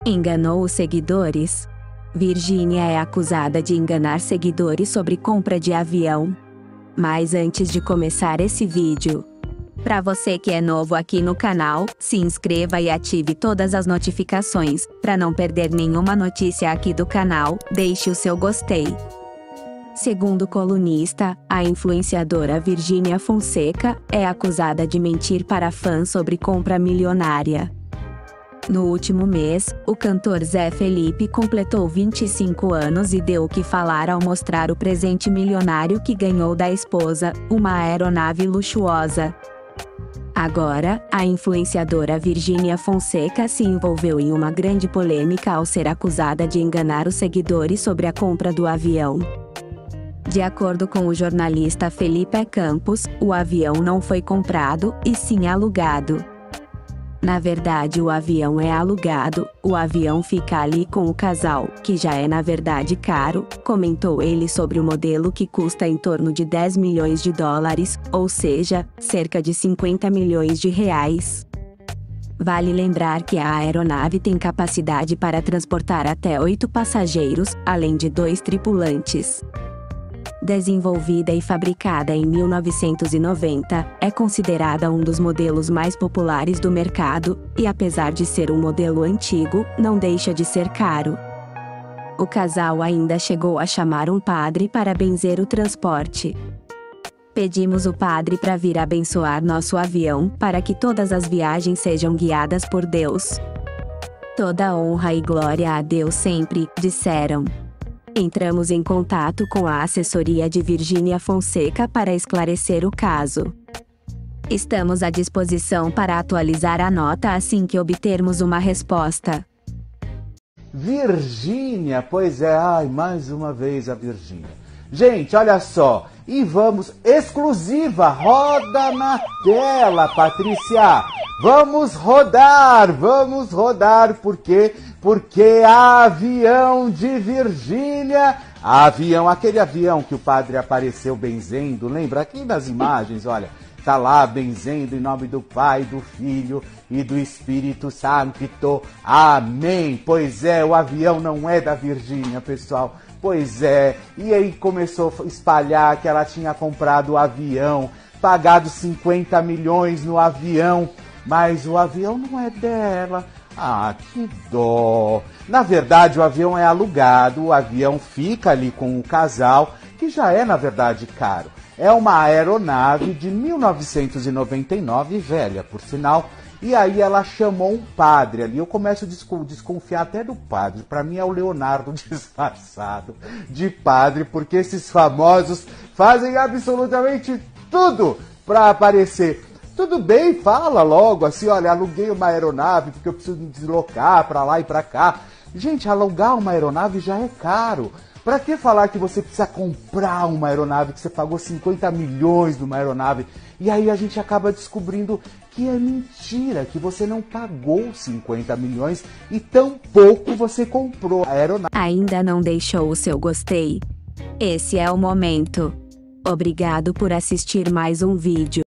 Enganou os seguidores? Virgínia é acusada de enganar seguidores sobre compra de avião. Mas antes de começar esse vídeo, para você que é novo aqui no canal, se inscreva e ative todas as notificações, para não perder nenhuma notícia aqui do canal, deixe o seu gostei. Segundo o colunista, a influenciadora Virgínia Fonseca é acusada de mentir para fãs sobre compra milionária. No último mês, o cantor Zé Felipe completou 25 anos e deu o que falar ao mostrar o presente milionário que ganhou da esposa, uma aeronave luxuosa. Agora, a influenciadora Virgínia Fonseca se envolveu em uma grande polêmica ao ser acusada de enganar os seguidores sobre a compra do avião. De acordo com o jornalista Felipe Campos, o avião não foi comprado, e sim alugado. Na verdade, o avião é alugado, o avião fica ali com o casal, que já é na verdade caro, comentou ele sobre o modelo que custa em torno de 10 milhões de dólares, ou seja, cerca de 50 milhões de reais. Vale lembrar que a aeronave tem capacidade para transportar até 8 passageiros, além de 2 tripulantes. Desenvolvida e fabricada em 1990, é considerada um dos modelos mais populares do mercado, e apesar de ser um modelo antigo, não deixa de ser caro. O casal ainda chegou a chamar um padre para benzer o transporte. Pedimos o padre para vir abençoar nosso avião, para que todas as viagens sejam guiadas por Deus. Toda honra e glória a Deus sempre, disseram. Entramos em contato com a assessoria de Virgínia Fonseca para esclarecer o caso. Estamos à disposição para atualizar a nota assim que obtermos uma resposta. Virgínia, pois é, mais uma vez a Virgínia. Gente, olha só, e vamos, exclusiva, roda na tela, Patrícia. Vamos rodar, por quê? Porque avião de Virgínia, aquele avião que o padre apareceu benzendo, lembra? Aqui nas imagens, olha, tá lá benzendo em nome do Pai, do Filho e do Espírito Santo. Amém! Pois é, o avião não é da Virgínia, pessoal. Pois é, e aí começou a espalhar que ela tinha comprado o avião, pagado 50 milhões no avião, mas o avião não é dela. Que dó! Na verdade, o avião é alugado, o avião fica ali com o casal, que já é, na verdade, caro. É uma aeronave de 1999, velha, por sinal, e aí ela chamou um padre ali. Eu começo a desconfiar até do padre. Para mim é o Leonardo disfarçado de padre, porque esses famosos fazem absolutamente tudo para aparecer. Tudo bem, fala logo assim, olha, aluguei uma aeronave porque eu preciso me deslocar para lá e para cá. Gente, alugar uma aeronave já é caro. Para que falar que você precisa comprar uma aeronave, que você pagou 50 milhões numa aeronave? E aí a gente acaba descobrindo que é mentira, que você não pagou 50 milhões e tampouco você comprou a aeronave. Ainda não deixou o seu gostei? Esse é o momento. Obrigado por assistir mais um vídeo.